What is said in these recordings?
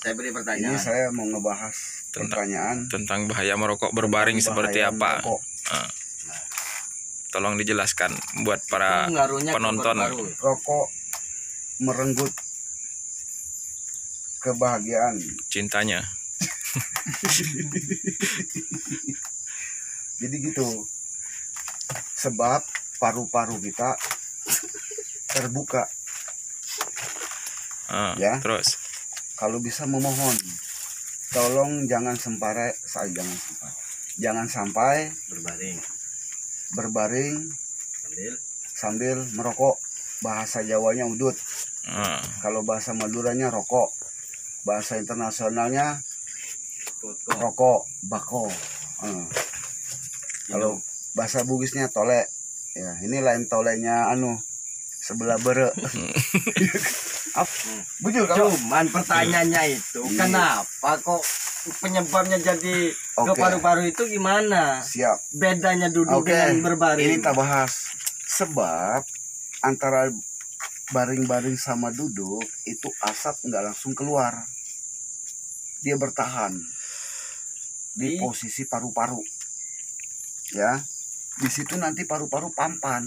Saya beri Ini pertanyaan. saya mau ngebahas pertanyaan tentang bahaya merokok berbaring seperti bahaya apa. merokok. Tolong dijelaskan buat para Pengaruhnya ke penonton. paru-paru. Rokok merenggut kebahagiaan. Cintanya. Jadi gitu. Sebab paru-paru kita terbuka. Ya. Terus Kalau bisa memohon, tolong jangan sampai berbaring sambil merokok. Bahasa Jawanya udut. Kalau bahasa Maduranya rokok. Bahasa internasionalnya rokok, bako. Kalau bahasa Bugisnya tole. Ya, ini lain tolenya sebelah bere. Bujur kalau Cuman pertanyaannya itu kenapa kok penyebabnya jadi ke Oke. paru-paru itu gimana? siap. Bedanya duduk Oke, dengan berbaring. ini kita bahas. Sebab antara baring-baring sama duduk itu asap nggak langsung keluar. Dia bertahan di posisi paru-paru. Ya, di situ nanti paru-paru pampan.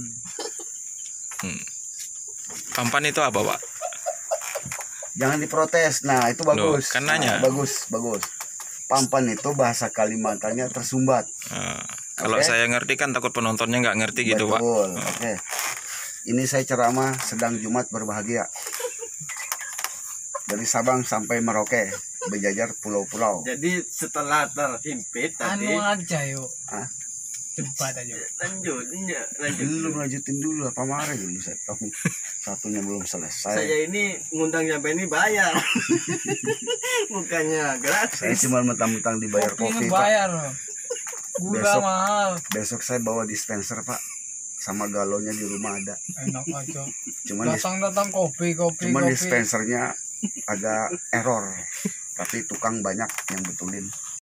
pampan itu apa, Pak? Jangan diprotes. Nah, itu bagus. Loh, kan nanya. Bagus. Pampan itu bahasa Kalimantannya tersumbat. Kalau Oke. saya ngerti kan takut penontonnya nggak ngerti gitu, Pak. Betul. Oke. Ini saya ceramah sedang Jumat berbahagia. Dari Sabang sampai Merauke, berjajar pulau-pulau. Jadi setelah terhimpit tadi aja yuk. Hah? Cepat aja. lanjut. Belum lanjutin dulu apa marah dulu saya tahu. Satunya belum selesai. Saya ini ngundang sampai ini bayar. Bukannya Saya gratis. cuma mentang-mentang dibayar kopi, Pak. bayar loh. Gula Besok- mahal. Besok saya bawa dispenser, Pak. Sama galonnya di rumah ada. Enak aja. Cuman Datang kopi. dispensernya agak error. Tapi tukang banyak yang betulin.